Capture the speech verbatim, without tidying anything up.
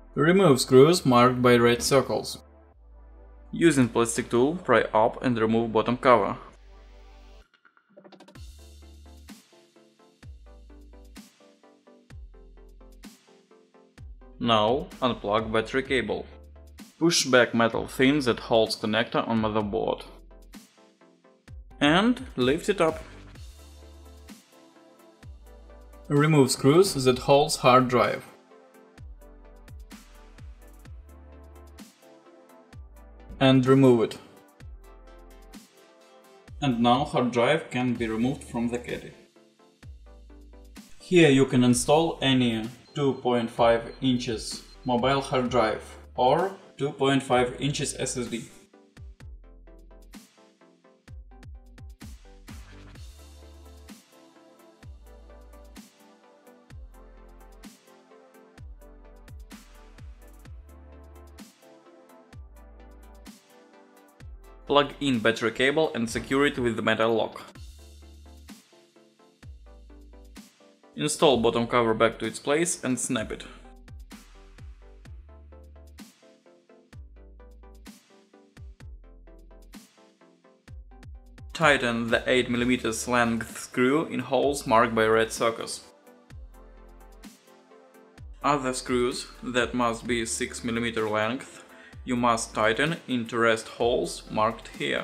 Remove screws marked by red circles. Using plastic tool, pry up and remove bottom cover. Now unplug battery cable. Push back metal thin that holds connector on motherboard. And lift it up. Remove screws that holds hard drive. And remove it. And now hard drive can be removed from the caddy. Here you can install any two point five inches mobile hard drive or two point five inches S S D. Plug in battery cable and secure it with the metal lock. Install bottom cover back to its place and snap it. Tighten the eight millimeter length screw in holes marked by red circles. Other screws that must be six millimeter length you must tighten into rest holes marked here.